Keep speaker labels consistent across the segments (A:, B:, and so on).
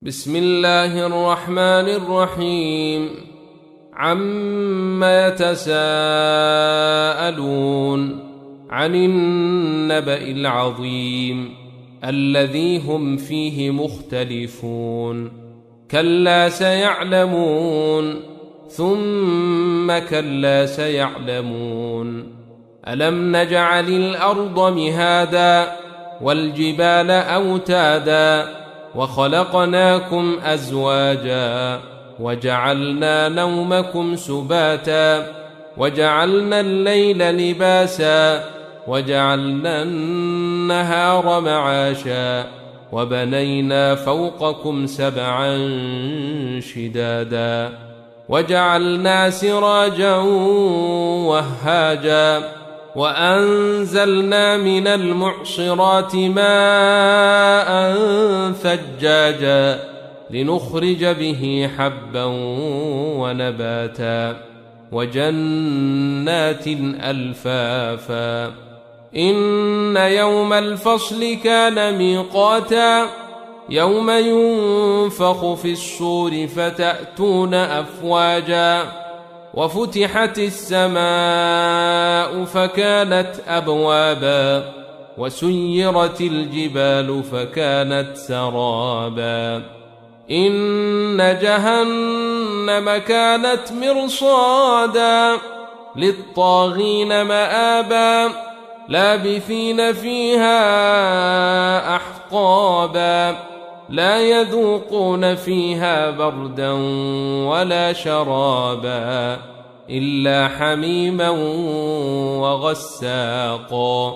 A: بسم الله الرحمن الرحيم. عما يتساءلون عن النبأ العظيم الذي هم فيه مختلفون. كلا سيعلمون ثم كلا سيعلمون. ألم نجعل الأرض مهادا والجبال أوتادا وخلقناكم أزواجا وجعلنا نومكم سباتا وجعلنا الليل لباسا وجعلنا النهار معاشا وبنينا فوقكم سبعا شدادا وجعلنا سراجا وهاجا وأنزلنا من المعصرات ماء ثجاجا لنخرج به حبا ونباتا وجنات ألفافا. إن يوم الفصل كان ميقاتا يوم ينفخ في الصور فتأتون أفواجا وفتحت السماء فكانت أبوابا وسيرت الجبال فكانت سرابا. إن جهنم كانت مرصادا للطاغين مآبا لابثين فيها أحقابا لا يذوقون فيها بردا ولا شرابا إلا حميما وغساقا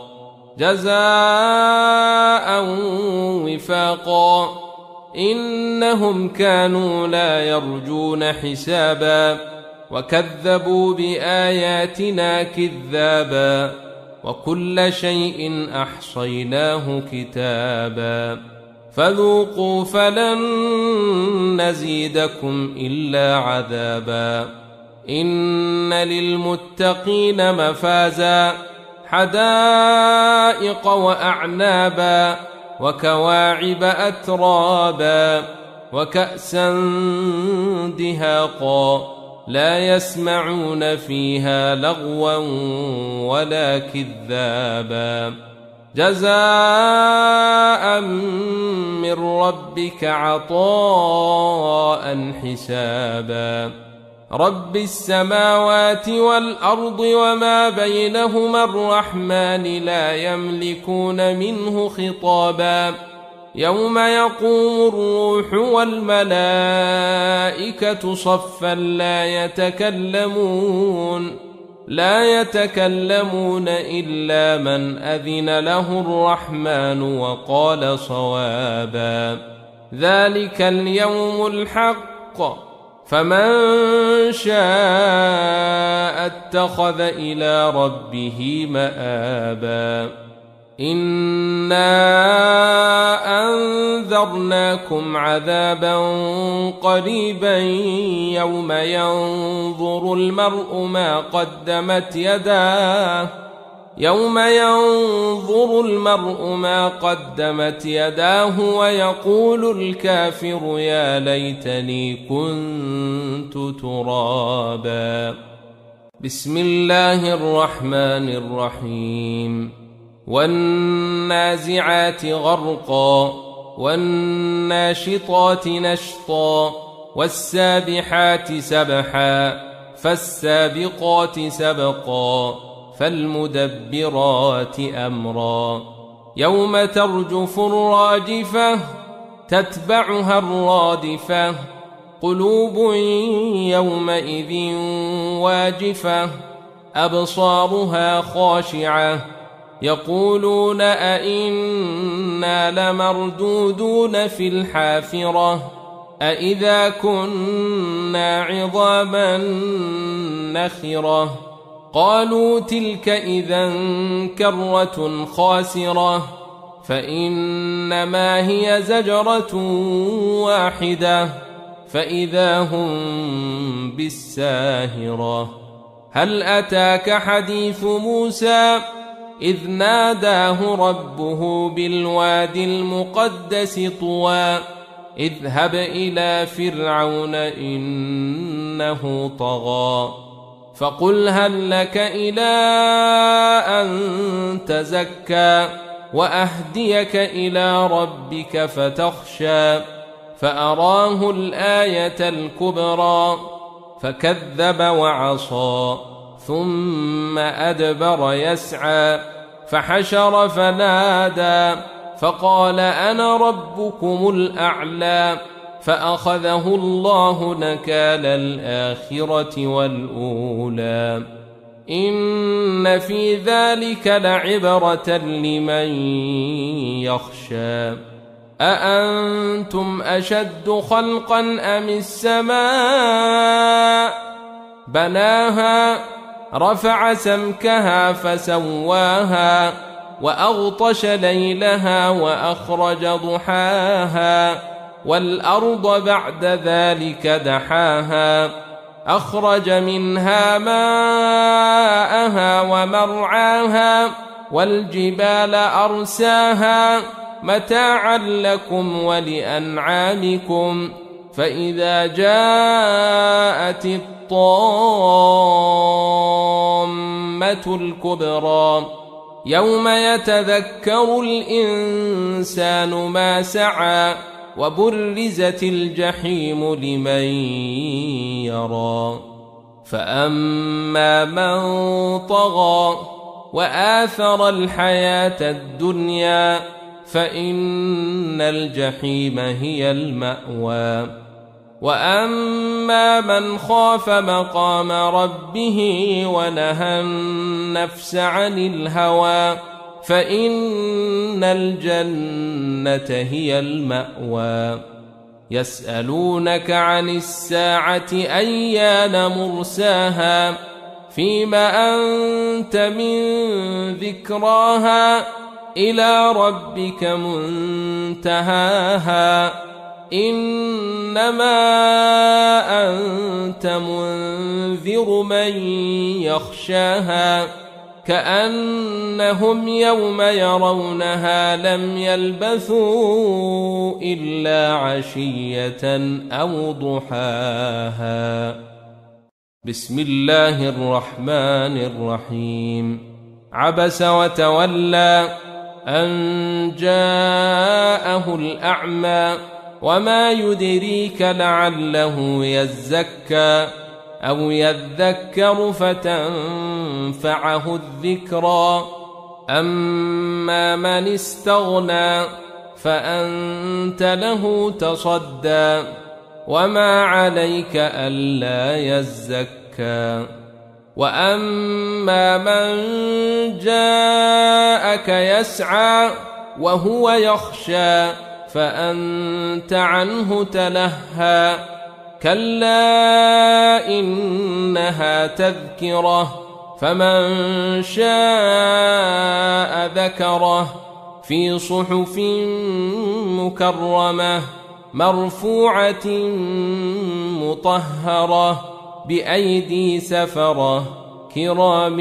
A: جزاء وفاقا. إنهم كانوا لا يرجون حسابا وكذبوا بآياتنا كذابا وكل شيء أحصيناه كتابا فذوقوا فلن نزيدكم إلا عذابا. إن للمتقين مفازا حدائق وأعنابا وكواعب أترابا وكأسا دهاقا لا يسمعون فيها لغوا ولا كذابا جزاء من ربك عطاء حسابا. رب السماوات والأرض وما بينهما الرحمن لا يملكون منه خطابا. يوم يقوم الروح والملائكة صفا لا يتكلمون إلا من أذن له الرحمن وقال صوابا. ذلك اليوم الحق فمن شاء اتخذ إلى ربه مآبا. إنا أنذرناكم عذابا قريبا يوم ينظر المرء ما قدمت يداه ويقول الكافر يا ليتني كنت ترابا. بسم الله الرحمن الرحيم. والنازعات غرقا والناشطات نشطا والسابحات سبحا فالسابقات سبقا فالمدبرات أمرا. يوم ترجف الراجفة تتبعها الرادفة قلوب يومئذ واجفة أبصارها خاشعة يقولون أئنا لمردودون في الحافرة أئذا كنا عظاما نخرة قالوا تلك إذا كرة خاسرة فإنما هي زجرة واحدة فإذا هم بالساهرة. هل أتاك حديث موسى إذ ناداه ربه بالوادي المقدس طوى اذهب إلى فرعون إنه طغى فقل هل لك إلى أن تزكى وأهديك إلى ربك فتخشى فأراه الآية الكبرى فكذب وعصى ثم أدبر يسعى فحشر فنادى فقال أنا ربكم الأعلى فأخذه الله نكال الآخرة والأولى إن في ذلك لعبرة لمن يخشى أأنتم أشد خلقا أم السماء بناها رفع سمكها فسواها وأغطش ليلها وأخرج ضحاها والأرض بعد ذلك دحاها أخرج منها ماءها ومرعاها والجبال أرساها متاعا لكم ولأنعامكم فإذا جاءت الطامة الكبرى يوم يتذكر الإنسان ما سعى وبرزت الجحيم لمن يرى فأما من طغى وآثر الحياة الدنيا فإن الجحيم هي المأوى وأما من خاف مقام ربه ونهى النفس عن الهوى فإن الجنة هي المأوى يسألونك عن الساعة أيان مرساها فيما أنت من ذكراها إلى ربك منتهاها إنما أنت منذر من يخشاها كأنهم يوم يرونها لم يلبثوا إلا عشية أو ضحاها بسم الله الرحمن الرحيم عبس وتولى أن جاءه الأعمى وما يدريك لعله يزكى أو يذكر فتنفعه الذكرى أما من استغنى فأنت له تصدى وما عليك ألا يزكى وأما من جاءك يسعى وهو يخشى فأنت عنه تلهى كلا إنها تذكرة فمن شاء ذكره في صحف مكرمة مرفوعة مطهرة بأيدي سفرة كرام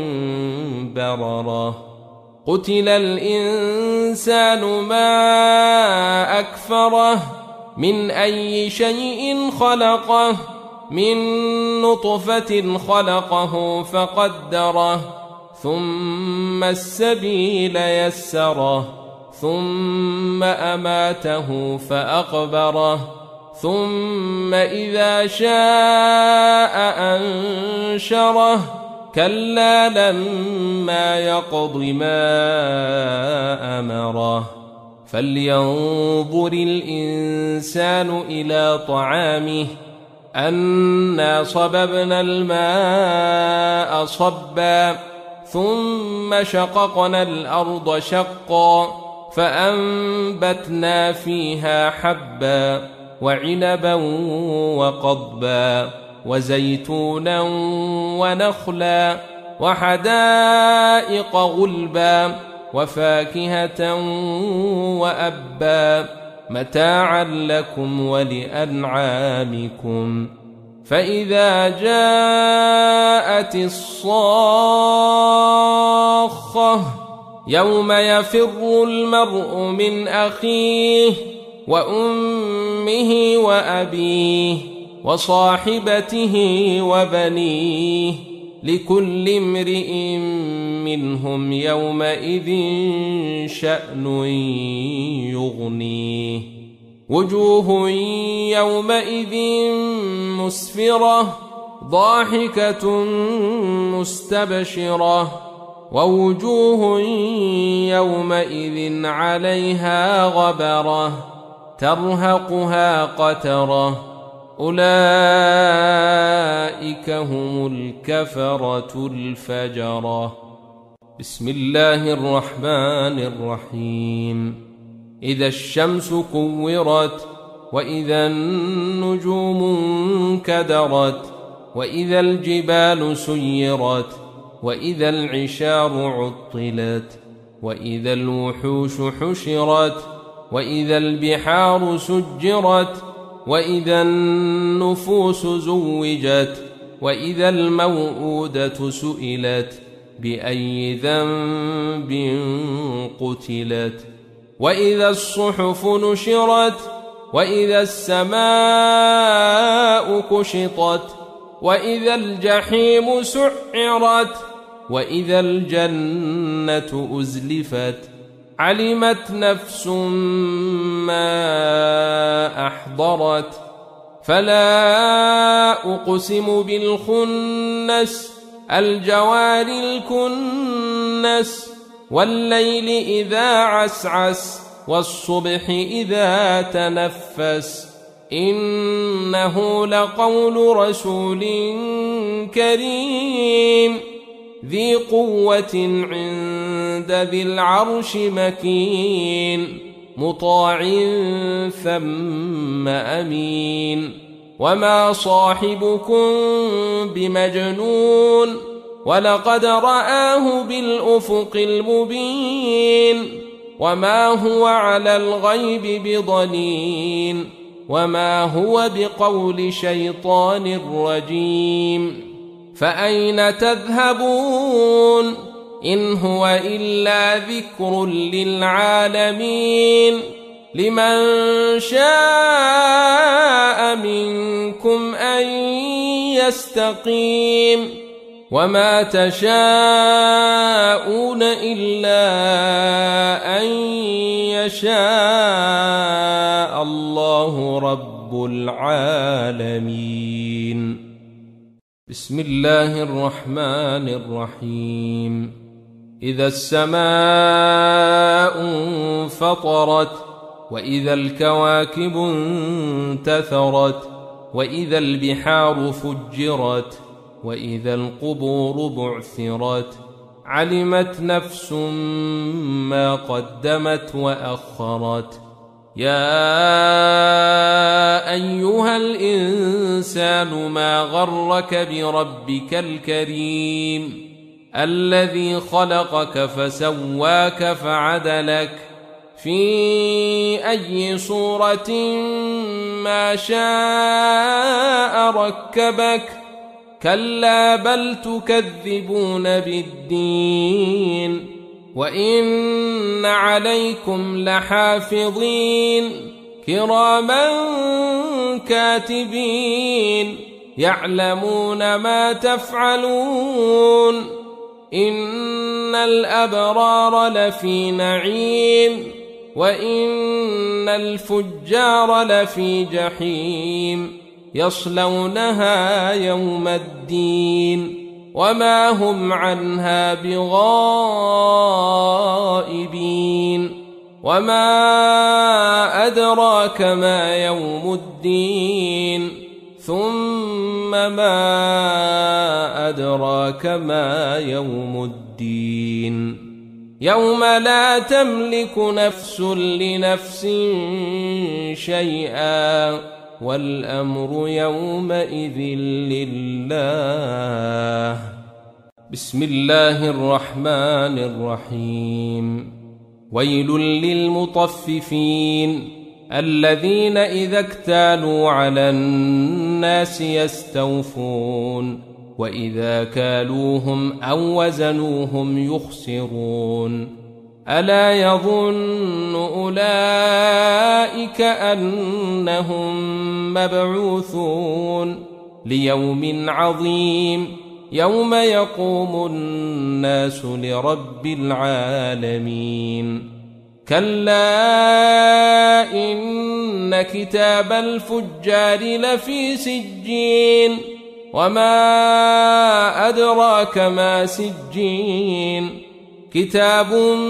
A: بررة قتل الإنسان ما أكفره من أي شيء خلقه من نطفة خلقه فقدره ثم السبيل يسره ثم أماته فأقبره ثم إذا شاء أنشره كلا لما يقض ما أمره فلينظر الإنسان إلى طعامه أنا صببنا الماء صبا ثم شققنا الأرض شقا فأنبتنا فيها حبا وعنبا وقضبا وزيتونا ونخلا وحدائق غلبا وفاكهة وأبا متاعا لكم ولأنعامكم فإذا جاءت الصاخة يوم يفر المرء من أخيه وأمه وأبيه وصاحبته وبنيه لكل امرئ منهم يومئذ شأن يغنيه وجوه يومئذ مسفرة ضاحكة مستبشرة ووجوه يومئذ عليها غبرة ترهقها قترة أولئك هم الكفرة الفجرة. بسم الله الرحمن الرحيم. إذا الشمس كورت وإذا النجوم انكدرت وإذا الجبال سيرت وإذا العشار عطلت وإذا الوحوش حشرت وإذا البحار سجرت وإذا النفوس زوجت وإذا الموءودة سئلت بأي ذنب قتلت وإذا الصحف نشرت وإذا السماء كشطت وإذا الجحيم سعرت وإذا الجنة أزلفت علمت نفس ما أحضرت فلا أقسم بالخنس الجوار الكنس والليل إذا عسعس والصبح إذا تنفس إنه لقول رسول كريم ذي قوة عند ذي العرش مكين مطاع ثم أمين وما صاحبكم بمجنون ولقد رآه بالأفق المبين وما هو على الغيب بضنين وما هو بقول شيطان رجيم فأين تذهبون إن هو إلا ذكر للعالمين لمن شاء منكم أن يستقيم وما تشاءون إلا أن يشاء الله رب العالمين. بسم الله الرحمن الرحيم. إذا السماء انفطرت وإذا الكواكب انتثرت وإذا البحار فجرت وإذا القبور بعثرت علمت نفس ما قدمت وأخرت يا أيها الإنسان ما غرك بربك الكريم الذي خلقك فسواك فعدلك في أي صورة ما شاء ركبك كلا بل تكذبون بالدين وإن عليكم لحافظين كراما كاتبين يعلمون ما تفعلون إن الأبرار لفي نعيم وإن الفجار لفي جحيم يصلونها يوم الدين وما هم عنها بغائبين وما أدراك ما يوم الدين ثم ما أدراك ما يوم الدين يوم لا تملك نفس لنفس شيئا والأمر يومئذ لله. بسم الله الرحمن الرحيم. ويل للمطففين الذين إذا اكتالوا على الناس يستوفون وإذا كالوهم أو وزنوهم يخسرون ألا يظن أولئك أنهم مبعوثون ليوم عظيم يوم يقوم الناس لرب العالمين كلا إن كتاب الفجار لفي سجين وما أدراك ما سجين كتاب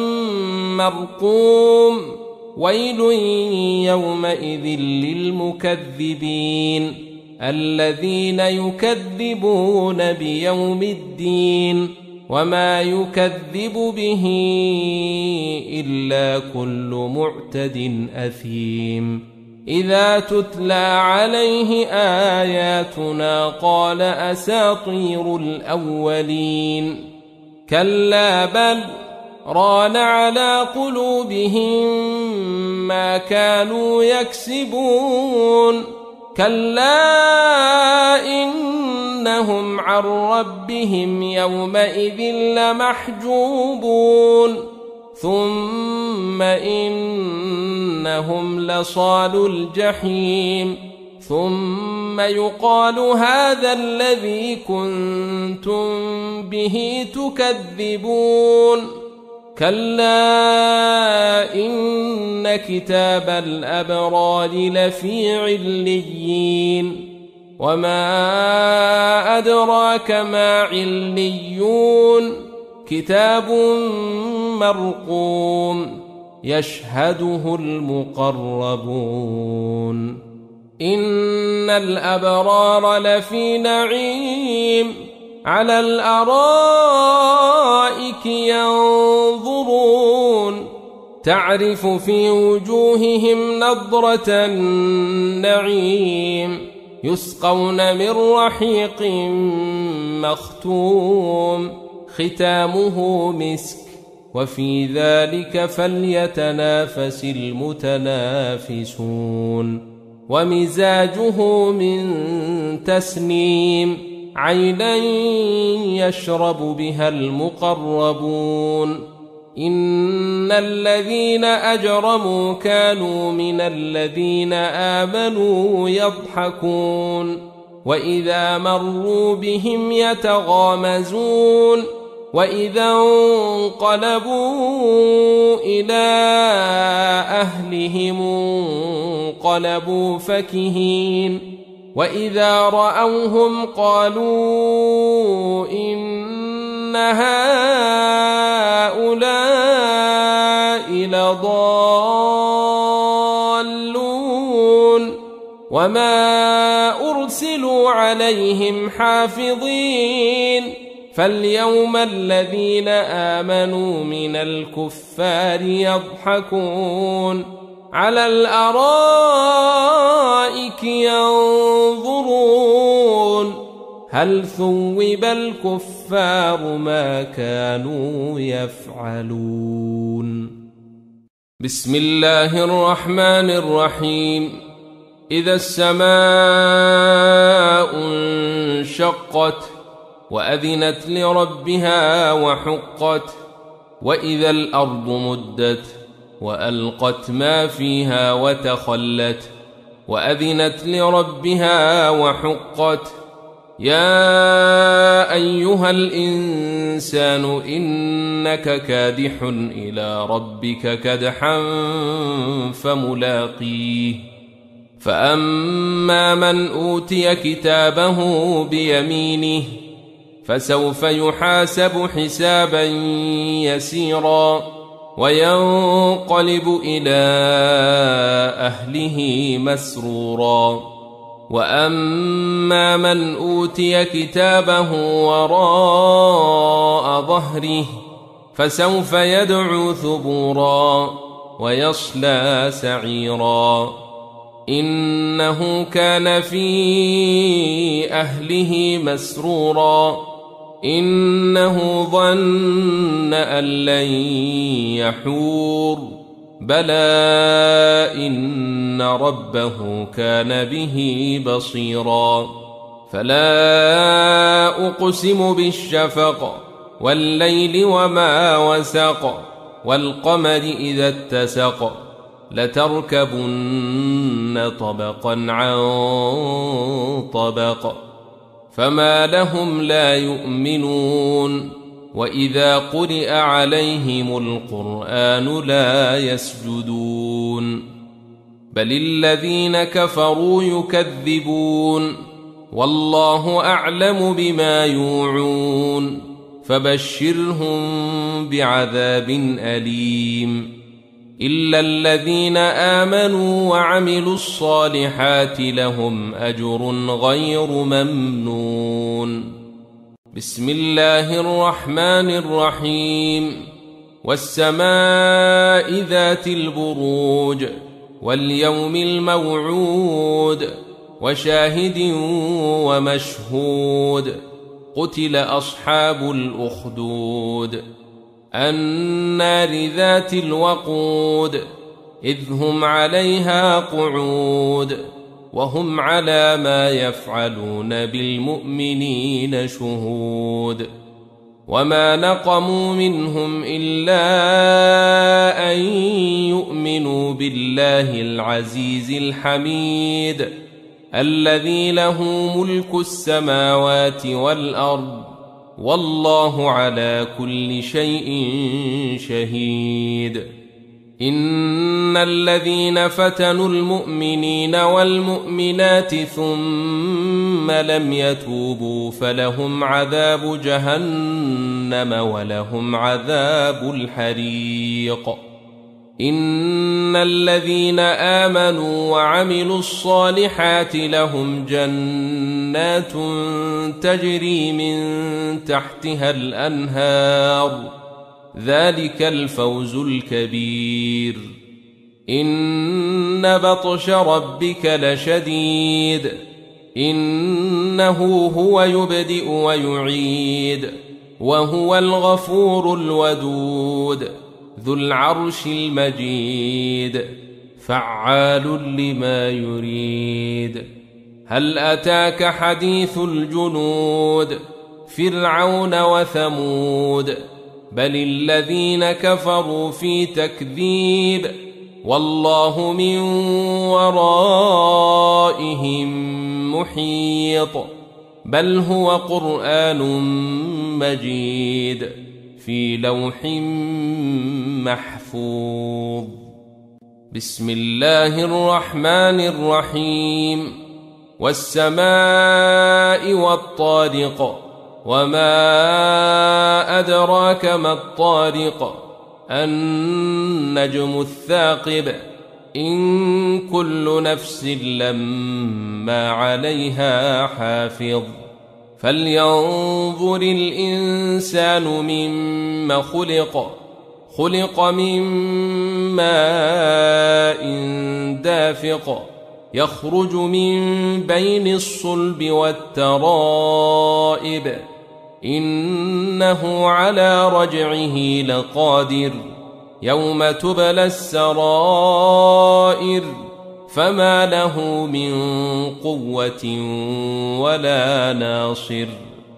A: مرقوم ويل يومئذ للمكذبين الذين يكذبون بيوم الدين وما يكذب به إلا كل معتد أثيم إذا تتلى عليه آياتنا قال أساطير الأولين كلا بل ران على قلوبهم ما كانوا يكسبون كلا إنهم عن ربهم يومئذ لمحجوبون ثم إنهم لصالو الجحيم ثم يقال هذا الذي كنتم به تكذبون كلا إن كتاب الأبرار لفي عليين وما أدراك ما عليون كتاب مرقوم يشهده المقربون إن الأبرار لفي نعيم على الأرائك ينظرون تعرف في وجوههم نضرة النعيم يسقون من رحيق مختوم ختامه مسك وفي ذلك فليتنافس المتنافسون ومزاجه من تسنيم عينا يشرب بها المقربون إن الذين أجرموا كانوا من الذين آمنوا يضحكون وإذا مروا بهم يتغامزون وإذا انقلبوا إلى أهلهم انقلبوا فكهين وإذا رأوهم قالوا إن هؤلاء لضالون وما أرسلوا عليهم حافظين فاليوم الذين آمنوا من الكفار يضحكون على الأرائك ينظرون هل ثوب الكفار ما كانوا يفعلون بسم الله الرحمن الرحيم إذا السماء انشقت وأذنت لربها وحقت وإذا الأرض مدت وألقت ما فيها وتخلت وأذنت لربها وحقت يا أيها الإنسان إنك كادح إلى ربك كدحا فملاقيه فأما من أوتي كتابه بيمينه فسوف يحاسب حسابا يسيرا وينقلب إلى أهله مسرورا وأما من أوتي كتابه وراء ظهره فسوف يدعو ثبورا ويصلى سعيرا إنه كان في أهله مسرورا إنه ظن أن لن يحور بلى إن ربه كان به بصيرا فلا أقسم بالشفق والليل وما وسق والقمر إذا اتسق لتركبن طبقا عن طبق فما لهم لا يؤمنون وإذا قرئ عليهم القرآن لا يسجدون بل الذين كفروا يكذبون والله أعلم بما يوعون فبشرهم بعذاب أليم إلا الذين آمنوا وعملوا الصالحات لهم أجر غير ممنون بسم الله الرحمن الرحيم والسماء ذات البروج واليوم الموعود وشاهد ومشهود قتل أصحاب الأخدود النار ذات الوقود إذ هم عليها قعود وهم على ما يفعلون بالمؤمنين شهود وما نقموا منهم إلا أن يؤمنوا بالله العزيز الحميد الذي له ملك السماوات والأرض والله على كل شيء شهيد إن الذين فتنوا المؤمنين والمؤمنات ثم لم يتوبوا فلهم عذاب جهنم ولهم عذاب الحريق إن الذين آمنوا وعملوا الصالحات لهم جنات تجري من تحتها الأنهار ذلك الفوز الكبير إن بطش ربك لشديد إنه هو يبدئ ويعيد وهو الغفور الودود ذو العرش المجيد فعال لما يريد هل أتاك حديث الجنود فرعون وثمود بل الذين كفروا في تكذيب والله من ورائهم محيط بل هو قرآن مجيد في لوح محفوظ بسم الله الرحمن الرحيم والسماء والطارق وما أدراك ما الطارق النجم الثاقب إن كل نفس لما عليها حافظ فلينظر الإنسان مما خلق من ماء دافق يخرج من بين الصلب والترائب إنه على رجعه لقادر يوم تبلى السرائر فما له من قوة ولا ناصر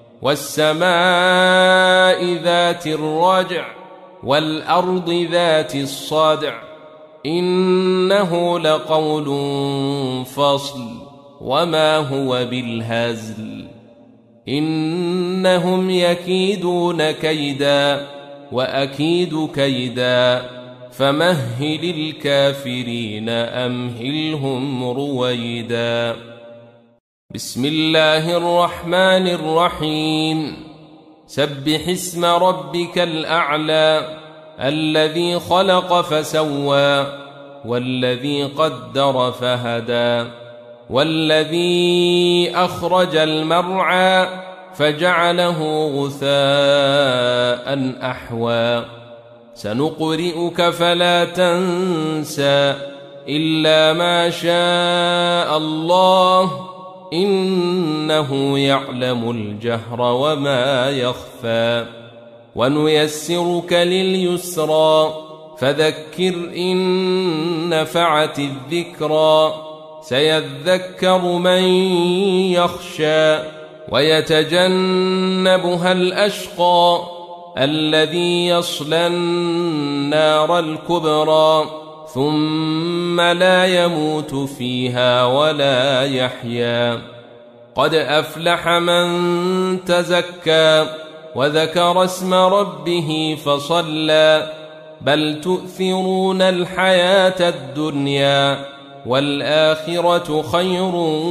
A: والسماء ذات الرجع والأرض ذات الصدع إنه لقول فصل وما هو بالهزل إنهم يكيدون كيدا وأكيد كيدا فمهل الكافرين أمهلهم رويدا بسم الله الرحمن الرحيم سبح اسم ربك الأعلى الذي خلق فسوى والذي قدر فهدى والذي أخرج المرعى فجعله غثاء أحوى سنقرئك فلا تنسى إلا ما شاء الله إنه يعلم الجهر وما يخفى ونيسرك لليسرى فذكر إن نفعت الذكرى سيذكر من يخشى ويتجنبها الأشقى الذي يصلى النار الكبرى ثم لا يموت فيها ولا يحيا. قد أفلح من تزكى وذكر اسم ربه فصلى بل تؤثرون الحياة الدنيا والآخرة خير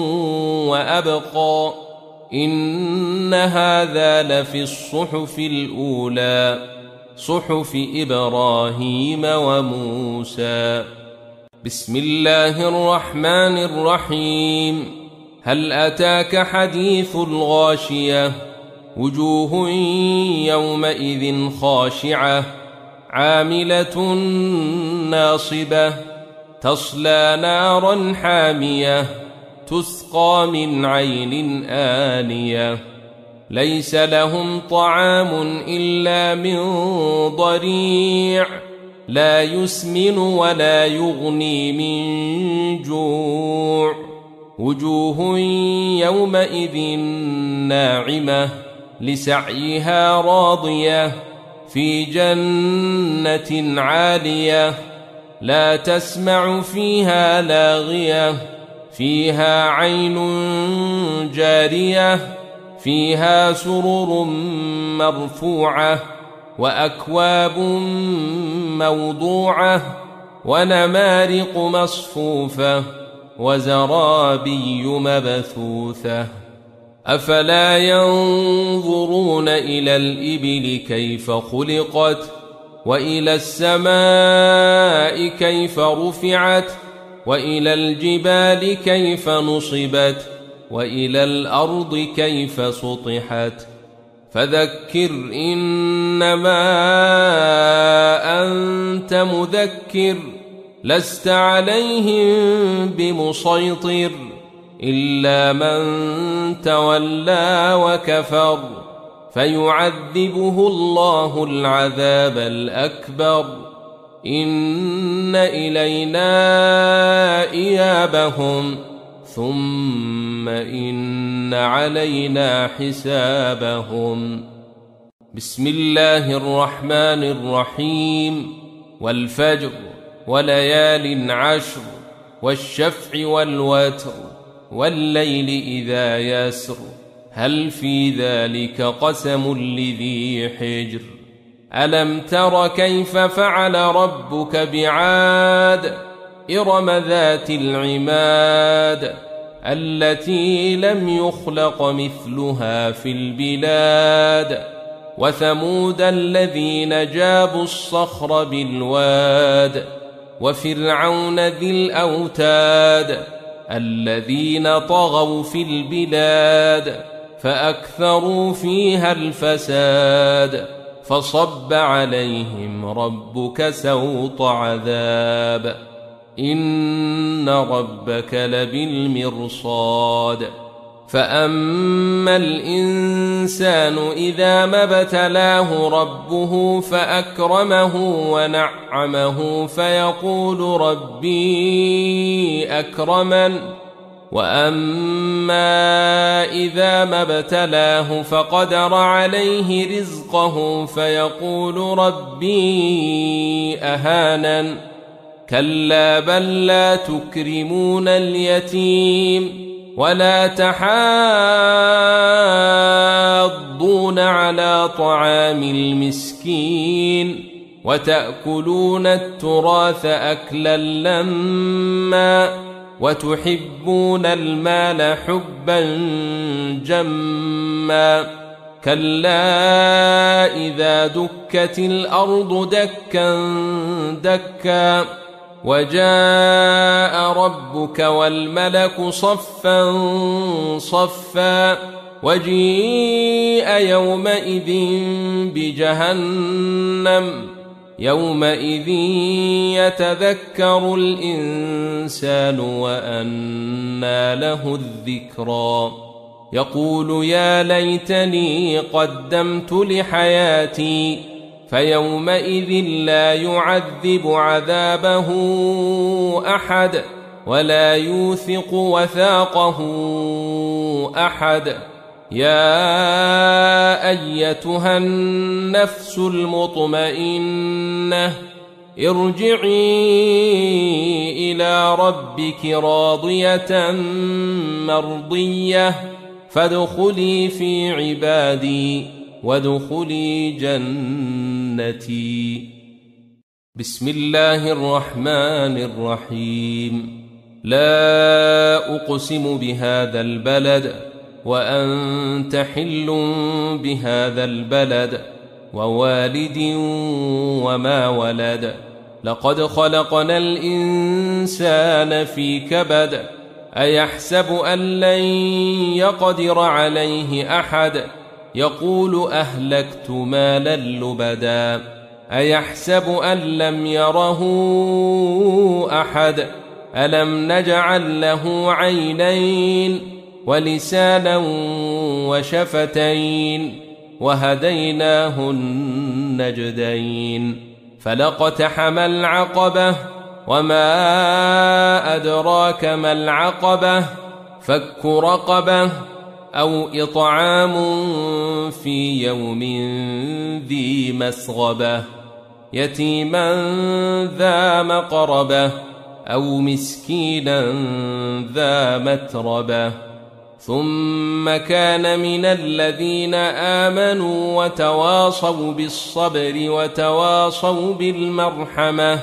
A: وأبقى إن هذا لفي الصحف الأولى صحف إبراهيم وموسى. بسم الله الرحمن الرحيم. هل أتاك حديث الغاشية وجوه يومئذ خاشعة عاملة ناصبة تصلى نارا حامية تسقى من عين آنية ليس لهم طعام إلا من ضريع لا يسمن ولا يغني من جوع. وجوه يومئذ ناعمة لسعيها راضية في جنة عالية لا تسمع فيها لاغية فيها عين جارية فيها سرر مرفوعة وأكواب موضوعة ونمارق مصفوفة وزرابي مبثوثة. أفلا ينظرون إلى الإبل كيف خلقت وإلى السماء كيف رفعت وإلى الجبال كيف نصبت وإلى الأرض كيف سطحت. فذكر إنما أنت مذكر لست عليهم بمسيطر إلا من تولى وكفر فيعذبه الله العذاب الأكبر. إن إلينا إيابهم ثم إن علينا حسابهم. بسم الله الرحمن الرحيم. والفجر وليال عشر والشفع والوتر والليل إذا يسر هل في ذلك قسم لذي حجر. ألم تر كيف فعل ربك بعاد إرم ذات العماد التي لم يخلق مثلها في البلاد. وثمود الذين جابوا الصخر بالواد وفرعون ذي الأوتاد الذين طغوا في البلاد فأكثروا فيها الفساد فصب عليهم ربك سوط عذاب إن ربك لبالمرصاد. فأما الإنسان إذا ما ابتلاه ربه فأكرمه ونعمه فيقول ربي أكرمن. وأما إذا ما ابتلاه فقدر عليه رزقه فيقول ربي أهانن. كلا بل لا تكرمون اليتيم ولا تحاضون على طعام المسكين وتأكلون التراث أكلا لما وتحبون المال حبا جما. كلا إذا دكت الأرض دكا دكا وجاء ربك والملك صفا صفا وجيء يومئذ بجهنم يومئذ يتذكر الإنسان وأنى له الذكرى. يقول يا ليتني قدمت لحياتي فيومئذ لا يعذب عذابه أحد ولا يوثق وثاقه أحد. يا أيتها النفس المطمئنة ارجعي إلى ربك راضية مرضية فادخلي في عبادي وادخلي جنتي. بسم الله الرحمن الرحيم. لا أقسم بهذا البلد وأنت حل بهذا البلد ووالد وما ولد لقد خلقنا الإنسان في كبد أيحسب أن لن يقدر عليه أحد يقول أهلكت مالا لبدا أيحسب أن لم يره أحد ألم نجعل له عينين ولسانا وشفتين وهديناه النجدين فلاقتحم العقبة وما أدراك ما العقبة فك رقبة أو إطعام في يوم ذي مسغبة يتيما ذا مقربة أو مسكينا ذا متربة ثم كان من الذين آمنوا وتواصوا بالصبر وتواصوا بالمرحمة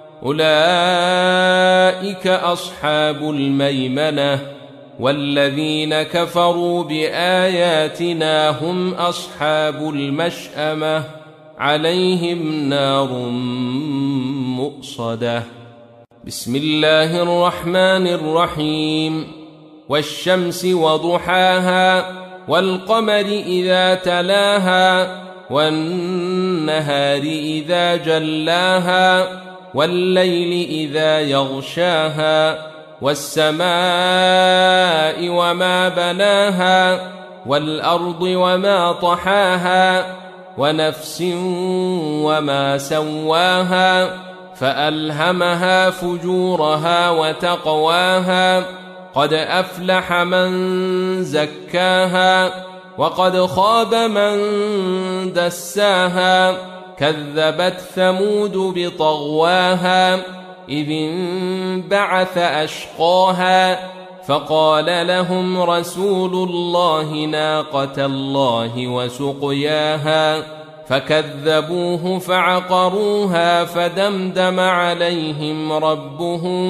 A: أولئك أصحاب الميمنة والذين كفروا بآياتنا هم أصحاب المشأمة عليهم نار مؤصدة. بسم الله الرحمن الرحيم. والشمس وضحاها والقمر إذا تلاها والنهار إذا جلاها والليل إذا يغشاها والسماء وما بناها والأرض وما طحاها ونفس وما سواها فألهمها فجورها وتقواها قد أفلح من زكاها وقد خاب من دساها كذبت ثمود بطغواها إذ انبعث أشقاها فقال لهم رسول الله ناقة الله وسقياها فكذبوه فعقروها فدمدم عليهم ربهم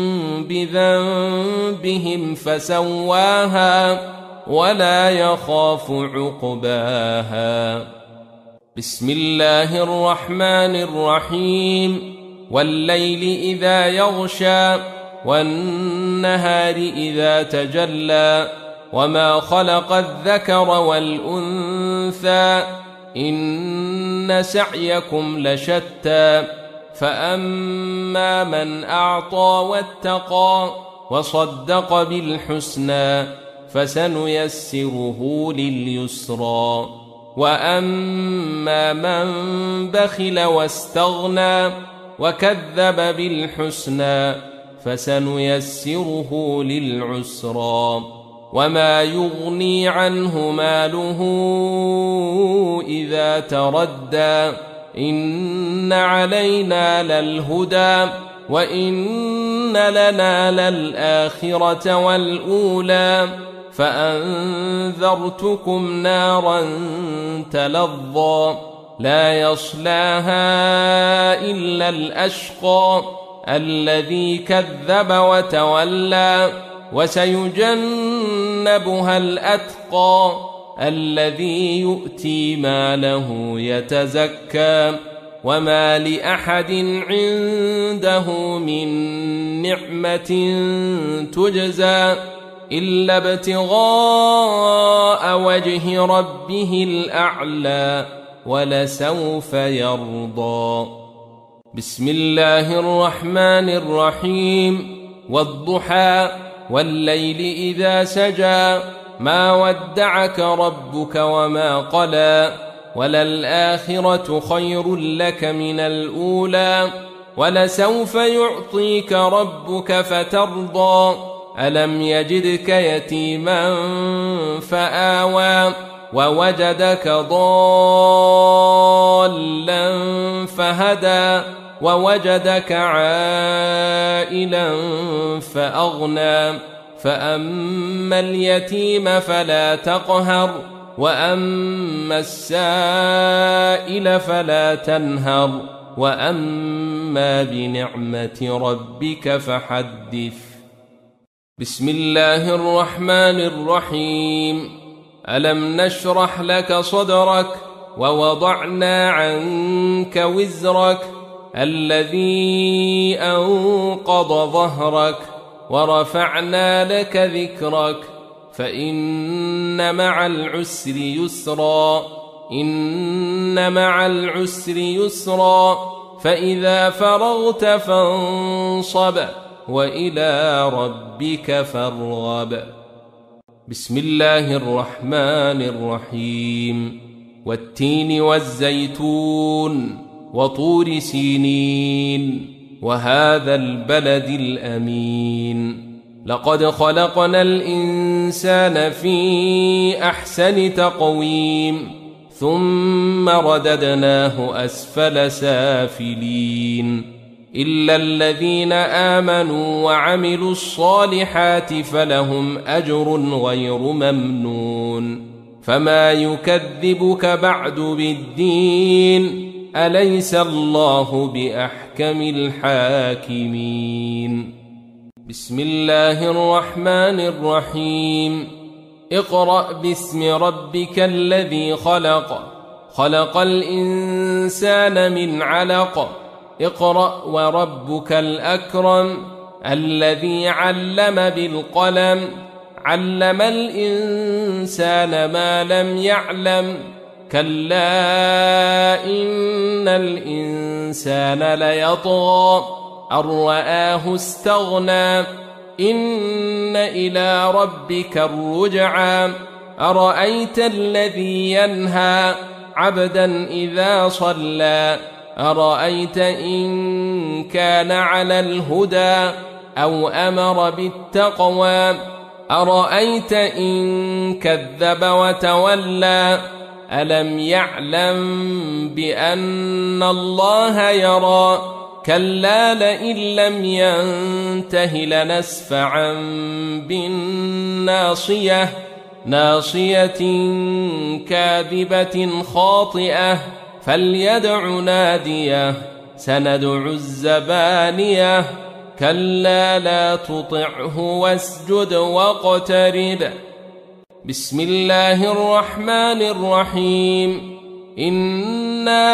A: بذنبهم فسواها ولا يخاف عقباها. بسم الله الرحمن الرحيم. والليل إذا يغشى والنهار إذا تجلى وما خلق الذكر والأنثى إن سعيكم لشتى فأما من أعطى واتقى وصدق بالحسنى فسنيسره لليسرى وأما من بخل واستغنى وكذب بالحسنى فسنيسره للعسرى وما يغني عنه ماله إذا تردى إن علينا للهدى وإن لنا للآخرة والأولى فأنذرتكم نارا تلظى لا يصلاها إلا الأشقى الذي كذب وتولى وسيجنبها الأتقى الذي يؤتي ماله يتزكى وما لأحد عنده من نعمة تجزى إلا ابتغاء وجه ربه الأعلى ولسوف يرضى. بسم الله الرحمن الرحيم. والضحى والليل إذا سجى ما ودعك ربك وما قلى وللآخرة خير لك من الأولى ولسوف يعطيك ربك فترضى ألم يجدك يتيما فآوى ووجدك ضالا فهدى ووجدك عائلا فأغنى فأما اليتيم فلا تقهر وأما السائل فلا تنهر وأما بنعمة ربك فحدث. بسم الله الرحمن الرحيم. ألم نشرح لك صدرك ووضعنا عنك وزرك الذي أنقض ظهرك ورفعنا لك ذكرك فإن مع العسر يسرا إن مع العسر يسرا فإذا فرغت فانصب وإلى ربك فارغب. بسم الله الرحمن الرحيم. والتين والزيتون وطور سينين وهذا البلد الأمين لقد خلقنا الإنسان في أحسن تقويم ثم رددناه أسفل سافلين إلا الذين آمنوا وعملوا الصالحات فلهم أجر غير ممنون. فما يكذبك بعد بالدين أليس الله بأحكم الحاكمين. بسم الله الرحمن الرحيم. اقرأ باسم ربك الذي خلق خلق الإنسان من علق اقرأ وربك الأكرم الذي علم بالقلم علم الإنسان ما لم يعلم كلا إن الإنسان ليطغى أن رآه استغنى إن إلى ربك الرجعى أرأيت الذي ينهى عبدا إذا صلى أرأيت إن كان على الهدى أو أمر بالتقوى أرأيت إن كذب وتولى ألم يعلم بأن الله يرى كلا لئن لم ينته لنسفعا بالناصية ناصية كاذبة خاطئة فليدع ناديه سندع الزبانية كلا لا تطعه واسجد واقترب. بسم الله الرحمن الرحيم. إنا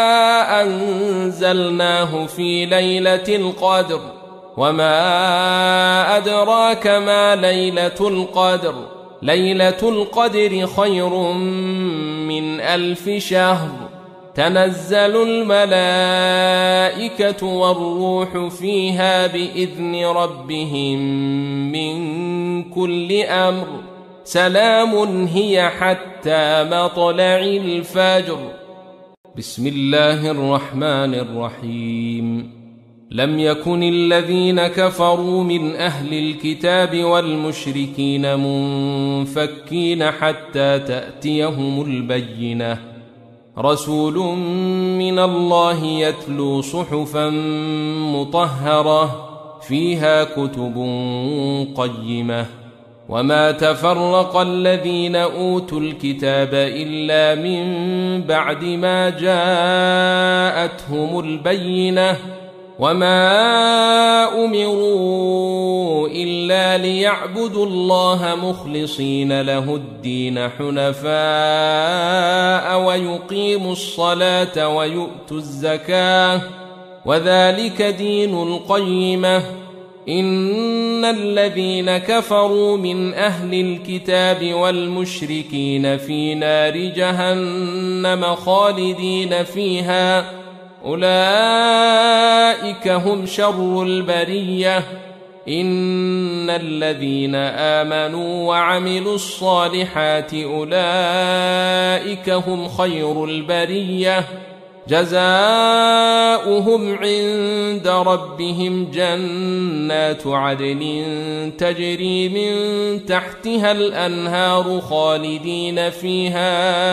A: أنزلناه في ليلة القدر وما أدراك ما ليلة القدر ليلة القدر خير من 1000 شهر تنزل الملائكة والروح فيها بإذن ربهم من كل أمر سلام هي حتى مطلع الفجر. بسم الله الرحمن الرحيم. لم يكن الذين كفروا من أهل الكتاب والمشركين منفكين حتى تأتيهم البينة رسول من الله يتلو صحفا مطهرة فيها كتب قيمة وما تفرق الذين أوتوا الكتاب إلا من بعد ما جاءتهم البينة وما أمروا إلا ليعبدوا الله مخلصين له الدين حنفاء ويقيموا الصلاة ويؤتوا الزكاة وذلك دين القيمة إن الذين كفروا من أهل الكتاب والمشركين في نار جهنم خالدين فيها أولئك هم شر البرية إن الذين آمنوا وعملوا الصالحات أولئك هم خير البرية جزاؤهم عند ربهم جنات عدن تجري من تحتها الأنهار خالدين فيها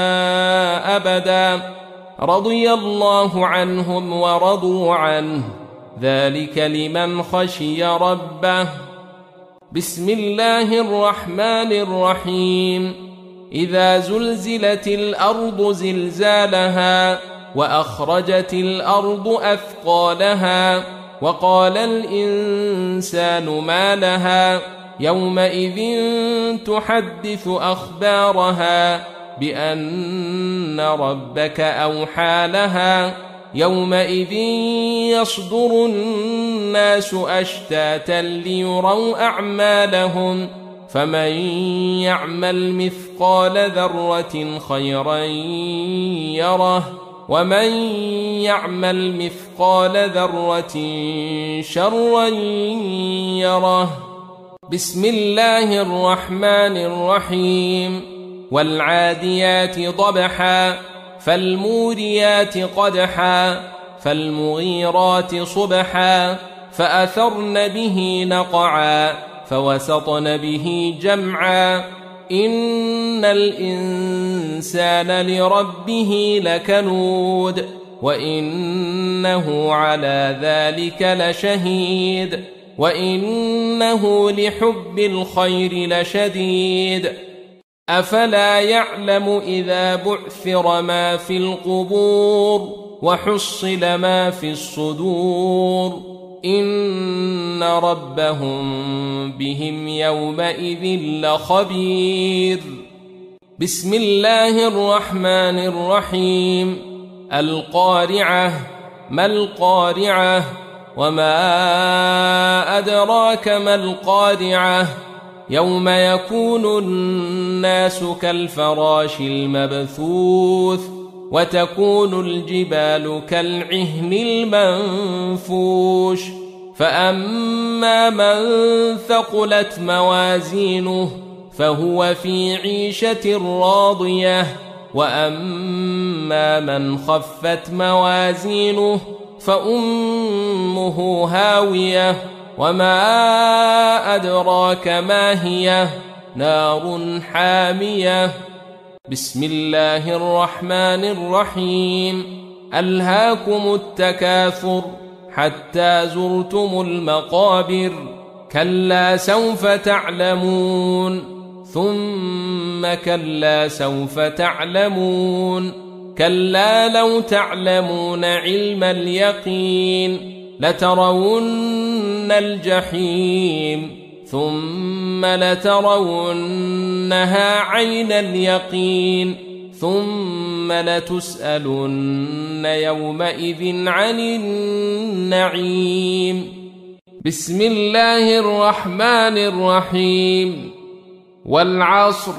A: أبدا رضي الله عنهم ورضوا عنه ذلك لمن خشي ربه. بسم الله الرحمن الرحيم. إذا زلزلت الأرض زلزالها وأخرجت الأرض أثقالها وقال الإنسان ما لها يومئذ تحدث أخبارها بأن ربك أوحى لها يومئذ يصدر الناس أشتاتا ليروا أعمالهم فمن يعمل مثقال ذرة خيرا يره ومن يعمل مثقال ذرة شرا يره. بسم الله الرحمن الرحيم. والعاديات ضبحا فالموريات قدحا فالمغيرات صبحا فأثرن به نقعا فوسطن به جمعا إن الإنسان لربه لكنود وإنه على ذلك لشهيد وإنه لحب الخير لشديد. أفلا يعلم إذا بعثر ما في القبور وحصل ما في الصدور إن ربهم بهم يومئذ لخبير. بسم الله الرحمن الرحيم. القارعة ما القارعة وما أدراك ما القارعة يوم يكون الناس كالفراش المبثوث وتكون الجبال كالعهن المنفوش فأما من ثقلت موازينه فهو في عيشة راضية وأما من خفت موازينه فأمه هاوية وما أدراك ما هي نار حامية. بسم الله الرحمن الرحيم. ألهاكم التكاثر حتى زرتم المقابر كلا سوف تعلمون ثم كلا سوف تعلمون كلا لو تعلمون علم اليقين لترون الجحيم ثم لترونها عين اليقين ثم لتسألن يومئذ عن النعيم. بسم الله الرحمن الرحيم. والعصر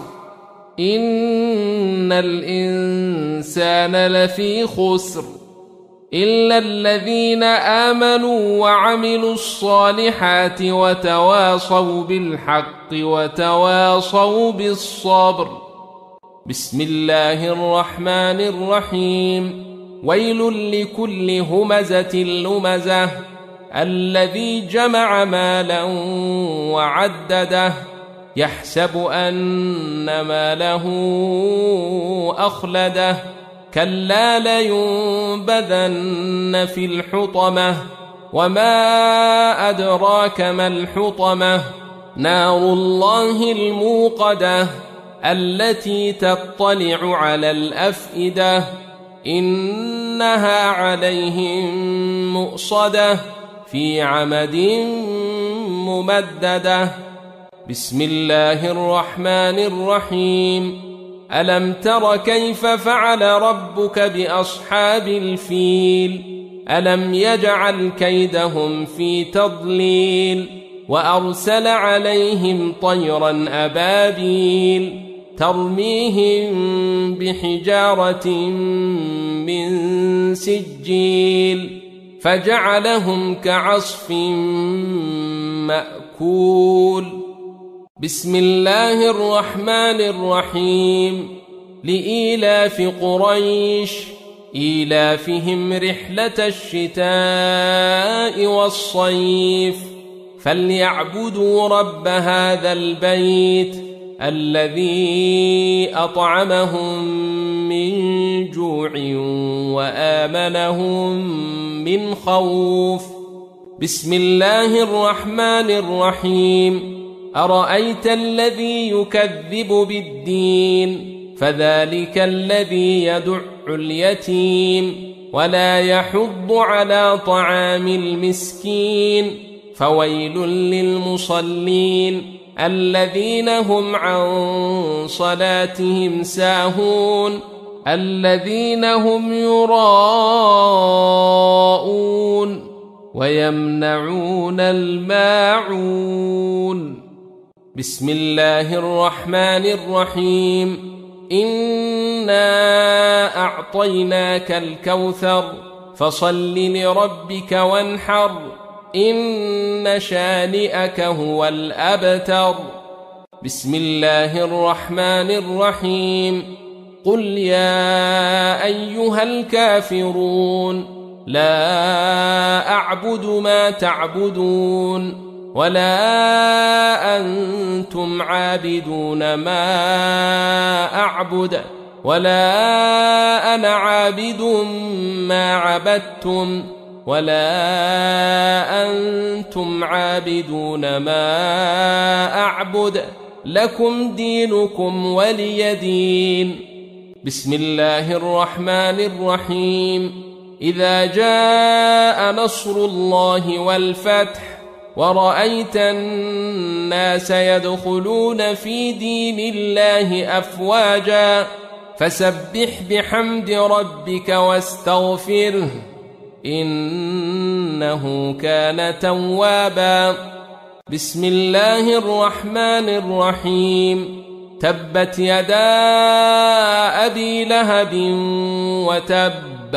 A: إن الإنسان لفي خسر إلا الذين آمنوا وعملوا الصالحات وتواصوا بالحق وتواصوا بالصبر. بسم الله الرحمن الرحيم. ويل لكل همزة لمزة الذي جمع مالا وعدده يحسب أن ماله أخلده كلا لينبذن في الحطمة وما أدراك ما الحطمة نار الله الموقدة التي تطلع على الأفئدة إنها عليهم مؤصدة في عمد ممددة. بسم الله الرحمن الرحيم. ألم تر كيف فعل ربك بأصحاب الفيل ألم يجعل كيدهم في تضليل وأرسل عليهم طيرا أبابيل ترميهم بحجارة من سجيل فجعلهم كعصف مأكول. بسم الله الرحمن الرحيم. لإيلاف قريش إيلافهم رحلة الشتاء والصيف فليعبدوا رب هذا البيت الذي أطعمهم من جوع وآمنهم من خوف. بسم الله الرحمن الرحيم. أرأيت الذي يكذب بالدين فذلك الذي يدع اليتيم ولا يحض على طعام المسكين فويل للمصلين الذين هم عن صلاتهم ساهون الذين هم يراءون ويمنعون الماعون. بسم الله الرحمن الرحيم. إنا أعطيناك الكوثر فصل لربك وانحر إن شانئك هو الأبتر. بسم الله الرحمن الرحيم. قل يا أيها الكافرون لا أعبد ما تعبدون ولا أنتم عابدون ما أعبد ولا أنا عابد ما عبدتم ولا أنتم عابدون ما أعبد لكم دينكم ولي دين. بسم الله الرحمن الرحيم. إذا جاء نصر الله والفتح ورأيت الناس يدخلون في دين الله أفواجا فسبح بحمد ربك واستغفره إنه كان توابا. بسم الله الرحمن الرحيم. تبت يدا أبي لهب وتب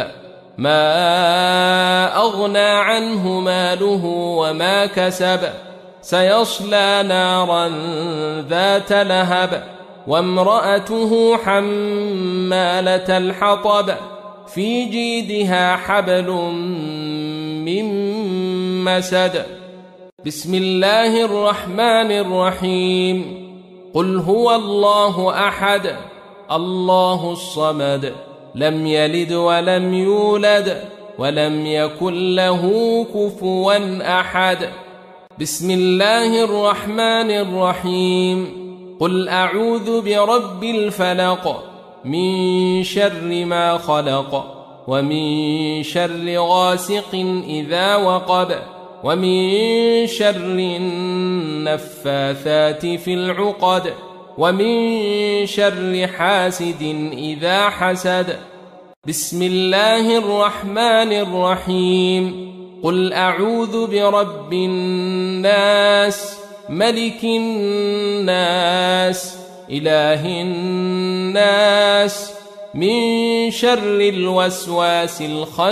A: ما أغنى عنه ماله وما كسب سيصلى نارا ذات لهب وامرأته حمالة الحطب في جيدها حبل من مسد. بسم الله الرحمن الرحيم. قل هو الله أحد الله الصمد لم يلد ولم يولد ولم يكن له كفوا أحد. بسم الله الرحمن الرحيم. قل أعوذ برب الفلق من شر ما خلق ومن شر غاسق إذا وقب ومن شر النفاثات في العقد ومن شر حاسد إذا حسد. بسم الله الرحمن الرحيم. قل أعوذ برب الناس ملك الناس إله الناس من شر الوسواس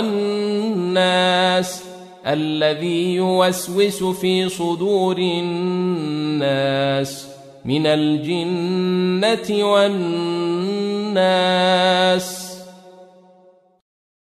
A: الخناس الذي يوسوس في صدور الناس من الجنة والناس.